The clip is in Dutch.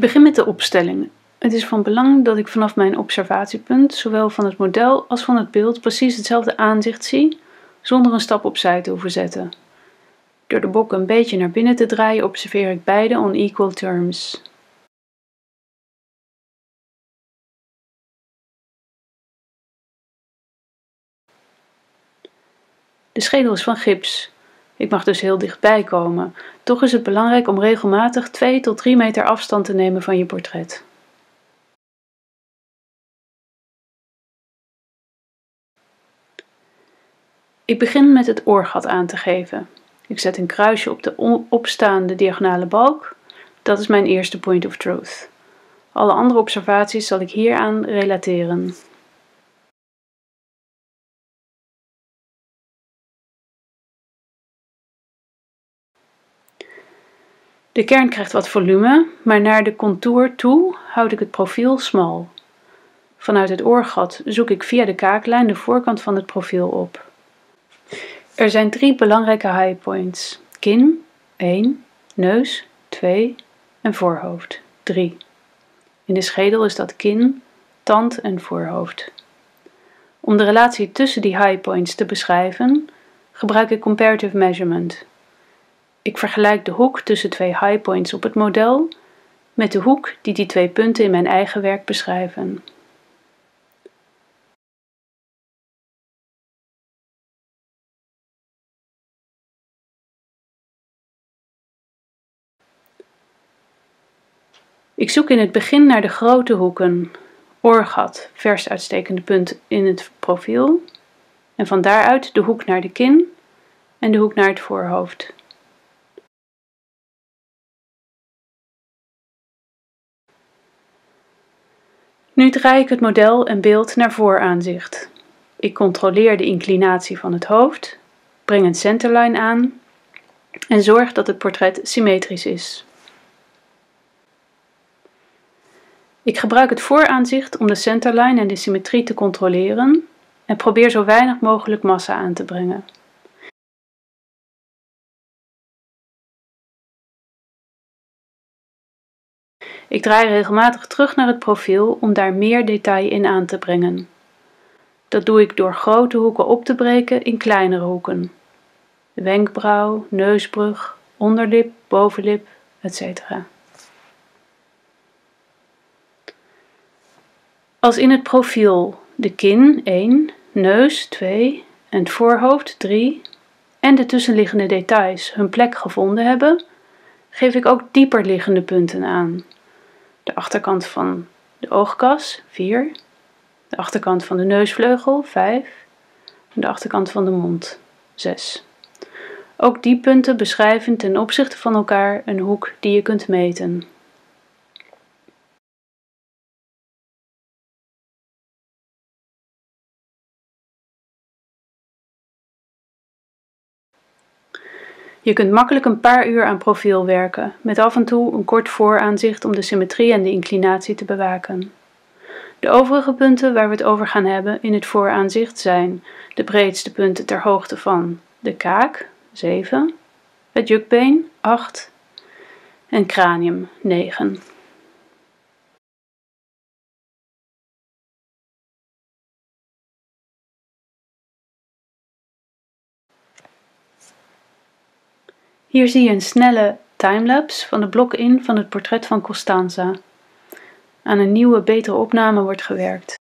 begin met de opstelling. Het is van belang dat ik vanaf mijn observatiepunt zowel van het model als van het beeld precies hetzelfde aanzicht zie, zonder een stap opzij te hoeven zetten. Door de bokken een beetje naar binnen te draaien observeer ik beide on equal terms. De schedel is van gips. Ik mag dus heel dichtbij komen. Toch is het belangrijk om regelmatig 2 tot 3 meter afstand te nemen van je portret. Ik begin met het oorgat aan te geven. Ik zet een kruisje op de opstaande diagonale balk. Dat is mijn eerste point of truth. Alle andere observaties zal ik hieraan relateren. De kern krijgt wat volume, maar naar de contour toe houd ik het profiel smal. Vanuit het oorgat zoek ik via de kaaklijn de voorkant van het profiel op. Er zijn 3 belangrijke high points: kin 1, neus 2 en voorhoofd 3. In de schedel is dat kin, tand en voorhoofd. Om de relatie tussen die high points te beschrijven, gebruik ik comparative measurement. Ik vergelijk de hoek tussen 2 high points op het model met de hoek die die 2 punten in mijn eigen werk beschrijven. Ik zoek in het begin naar de grote hoeken, oorgat, vers uitstekende punt in het profiel, en van daaruit de hoek naar de kin en de hoek naar het voorhoofd. Nu draai ik het model en beeld naar vooraanzicht. Ik controleer de inclinatie van het hoofd, breng een centerline aan en zorg dat het portret symmetrisch is. Ik gebruik het vooraanzicht om de centerline en de symmetrie te controleren en probeer zo weinig mogelijk massa aan te brengen. Ik draai regelmatig terug naar het profiel om daar meer detail in aan te brengen. Dat doe ik door grote hoeken op te breken in kleinere hoeken. De wenkbrauw, neusbrug, onderlip, bovenlip, etc. Als in het profiel de kin 1, neus 2 en het voorhoofd 3 en de tussenliggende details hun plek gevonden hebben, geef ik ook dieper liggende punten aan. De achterkant van de oogkas 4, de achterkant van de neusvleugel 5 en de achterkant van de mond 6. Ook die punten beschrijven ten opzichte van elkaar een hoek die je kunt meten. Je kunt makkelijk een paar uur aan profiel werken, met af en toe een kort vooraanzicht om de symmetrie en de inclinatie te bewaken. De overige punten waar we het over gaan hebben in het vooraanzicht zijn de breedste punten ter hoogte van de kaak 7, het jukbeen 8 en cranium 9. Hier zie je een snelle timelapse van de block-in van het portret van Costanza. Aan een nieuwe, betere opname wordt gewerkt.